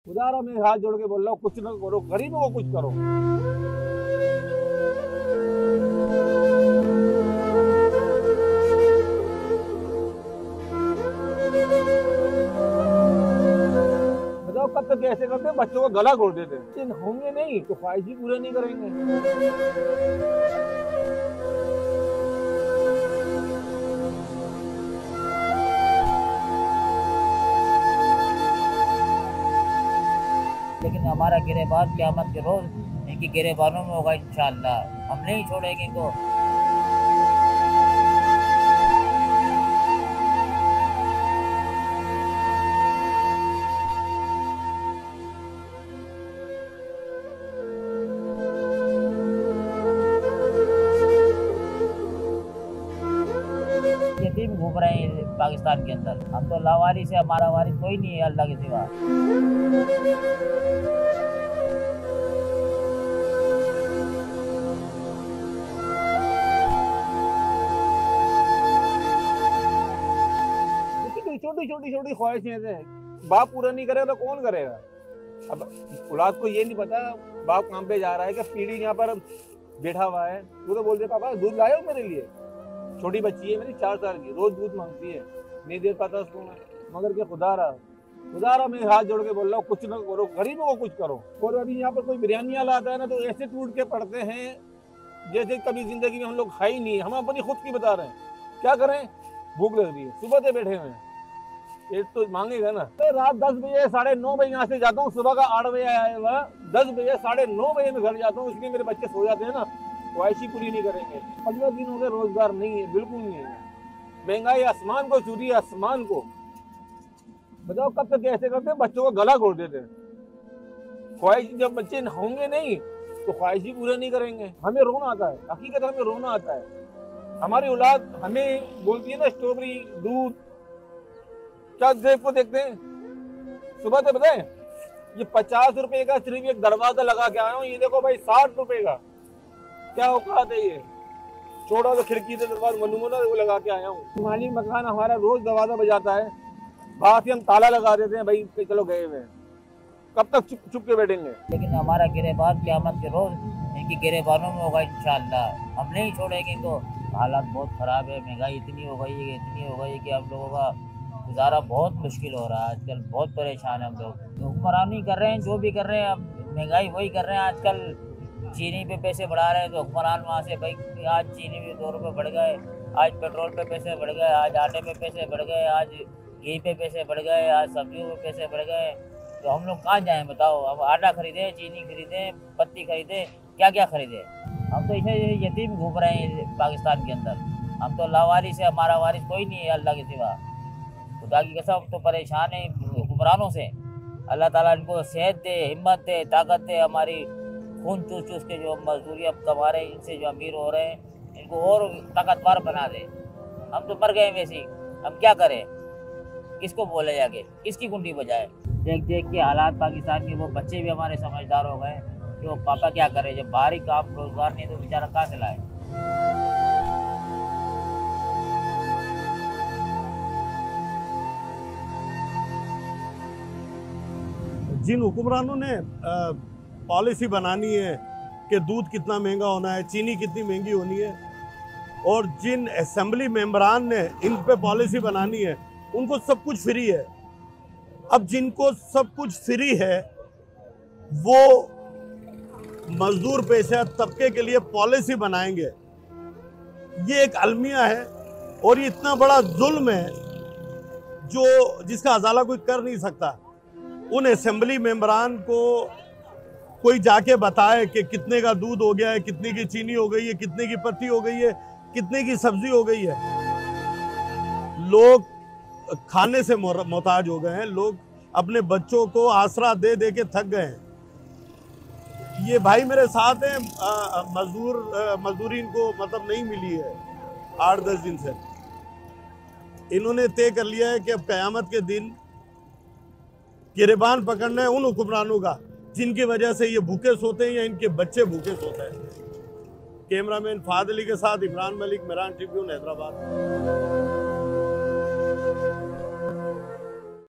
खुदा मैं हाथ जोड़ के बोल रहा हूँ, कुछ ना करो, गरीबों को कुछ करो। बताओ कब तक ऐसे करते हैं, बच्चों को गला घोट देते हैं। होंगे नहीं तो ख्वाहिश ही पूरे नहीं करेंगे। लेकिन हमारा गिरेबान क़यामत के रोज इनकी गिरेबानों में होगा इंशाअल्लाह। हम नहीं छोड़ेंगे इनको। यतीम घूम रहे हैं पाकिस्तान के अंदर। हम तो लावारिस है, हमारा वारिस कोई नहीं है अल्लाह के सिवा। छोटी छोटी ख्वाहिशें हैं, बाप पूरा नहीं करेगा तो कौन करेगा। अब औलाद को ये नहीं पता बाप काम पे जा रहा है कि पीढ़ी यहाँ पर बैठा हुआ है, वो तो बोलते पापा दूध लाए हो मेरे लिए। छोटी बच्ची है मेरी 4 साल की, रोज दूध मांगती है, नहीं दे पाता उसको मैं। मगर के खुदा रहा मैं हाथ जोड़ के बोल रहा हूँ, कुछ ना करो, गरीबों को कुछ करो। और अभी यहाँ पर कोई बिरयानी वाला आता है ना तो ऐसे टूट के पड़ते हैं जैसे कभी जिंदगी में हम लोग खाई नहीं। हम अपनी खुद की बता रहे हैं, क्या करें, भूख लग रही है, सुबह से बैठे हुए हैं, ये तो मांगेगा ना। तो रात 10 बजे 9:30 बजे यहाँ से जाता हूँ, सुबह का 8 बजे आया हुआ, 10 बजे 9:30 बजे में घर जाता हूँ, इसलिए मेरे बच्चे सो जाते हैं ना, ख्वाहिश ही पूरी नहीं करेंगे। 15 दिन हो गए रोजगार नहीं है, बिल्कुल नहीं है। महंगाई आसमान को छू रही है, आसमान को। बताओ कब तक ऐसे करते हैं, बच्चों को गला घोट देते हैं। ख्वाहिश जब बच्चे होंगे नहीं तो ख्वाहिश ही पूरे नहीं करेंगे। हमें रोना आता है, हकीकत हमें रोना आता है। हमारी औलाद हमें बोलती है ना स्ट्रॉबेरी दूध, क्या देख को देखते हैं। सुबह से बताएं ये 50 रुपए का सिर्फ एक दरवाजा लगा के आया हूँ, ये देखो भाई 60 रुपए का, क्या औकात है ये। छोड़ा तो खिड़की से दरवाजा मनूमना वो लगा के आया हूँ। मालिक मकान हमारा रोज दरवाजा बजाता है, बात ही हम ताला लगा देते हैं, भाई चलो गए हुए। कब तक चुप के बैठेंगे। लेकिन हमारा गिरेबान क़यामत के रोज इनकी गिरेबानों में होगा इंशाअल्लाह। हम नहीं छोड़ेंगे इनको। हालात बहुत ख़राब है, महंगाई इतनी हो गई है कि हम लोगों का गुजारा बहुत मुश्किल हो रहा है। आजकल बहुत परेशान है हम लोग। हुक्मरानी कर रहे हैं, जो भी कर रहे हैं, अब महंगाई वही कर रहे हैं। आजकल चीनी पे पैसे बढ़ा रहे हैं तो हुक्मरान वहाँ से भाई आज चीनी पे 2 रुपये बढ़ गए, आज पेट्रोल पे पैसे बढ़ गए, आज आटे पे पैसे बढ़ गए, आज घी पे पैसे बढ़ गए, आज सब्जियों पे पैसे बढ़ गए। तो हम लोग कहाँ जाएँ बताओ। अब आटा खरीदें, चीनी खरीदें, पत्ती खरीदें, क्या क्या खरीदें। हम तो इसे यतीम घूम रहे हैं पाकिस्तान के अंदर। हम तो लावारिस है, हमारा वारिस कोई नहीं है अल्लाह के सिवा। खुदा की कसम तो परेशान है हुक्मरानों से। अल्लाह ताला इनको सेहत दे, हिम्मत दे, ताकत दे। हमारी खून चूस चूस के जो मजदूरी अब कमा रहे हैं, इनसे जो अमीर हो रहे हैं, इनको और ताकतवर बना दे। हम तो मर गए वैसे ही, हम क्या करें, किसको बोले जाके, किसकी कुंडी बजाए। देख देख के हालात पाकिस्तान के, वो बच्चे भी हमारे समझदार हो गए कि वो पापा क्या करे, जब बाहरी काम रोजगार नहीं तो बेचारा कहाँ से लाए। जिन हुक्मरानों ने पॉलिसी बनानी है कि दूध कितना महंगा होना है, चीनी कितनी महंगी होनी है, और जिन असेंबली मेंबरान ने इन पे पॉलिसी बनानी है, उनको सब कुछ फ्री है। अब जिनको सब कुछ फ्री है वो मजदूर पेशा तबके के लिए पॉलिसी बनाएंगे। ये एक अलमिया है और ये इतना बड़ा जुल्म है जो जिसका अजाला कोई कर नहीं सकता। उन असेंबली मेंबरान को कोई जाके बताए कि कितने का दूध हो गया है, कितने की चीनी हो गई है, कितने की पत्ती हो गई है, कितने की सब्जी हो गई है। लोग खाने से मोहताज हो गए हैं, लोग अपने बच्चों को आसरा दे दे के थक गए हैं। ये भाई मेरे साथ हैं, मजदूरी इनको मतलब नहीं मिली है 8-10 दिन से। इन्होंने तय कर लिया है कि अब क़यामत के दिन गिरेबान पकड़ना है उन हुक्मरानों का जिनकी वजह से ये भूखे सोते हैं या इनके बच्चे भूखे सोते हैं। कैमरामैन फाद अली के साथ इमरान मलिक, मेरान ट्रिब्यून, हैदराबाद।